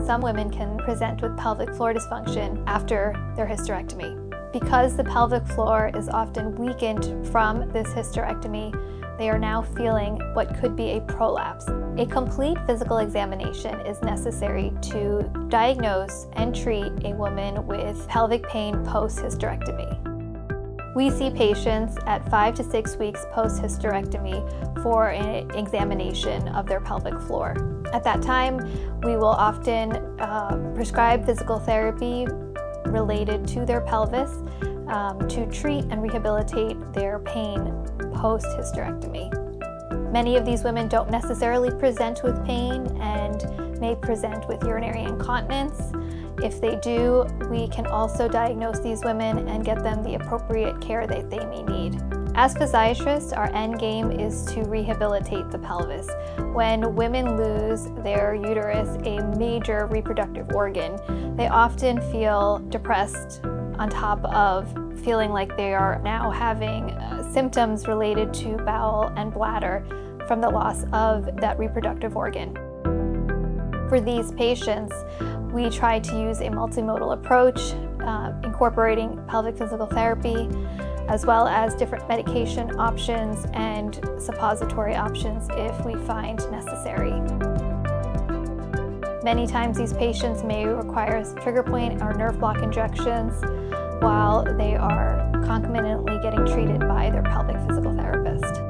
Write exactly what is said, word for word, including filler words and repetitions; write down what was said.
Some women can present with pelvic floor dysfunction after their hysterectomy. Because the pelvic floor is often weakened from this hysterectomy, they are now feeling what could be a prolapse. A complete physical examination is necessary to diagnose and treat a woman with pelvic pain post-hysterectomy. We see patients at five to six weeks post-hysterectomy for an examination of their pelvic floor. At that time, we will often uh, prescribe physical therapy related to their pelvis um, to treat and rehabilitate their pain post-hysterectomy. Many of these women don't necessarily present with pain and may present with urinary incontinence. If they do, we can also diagnose these women and get them the appropriate care that they may need. As physiatrists, our end game is to rehabilitate the pelvis. When women lose their uterus, a major reproductive organ, they often feel depressed on top of feeling like they are now having uh, symptoms related to bowel and bladder from the loss of that reproductive organ. For these patients, we try to use a multimodal approach, uh, incorporating pelvic physical therapy, as well as different medication options and suppository options if we find necessary. Many times these patients may require trigger point or nerve block injections while they are concomitantly getting treated by their pelvic physical therapist.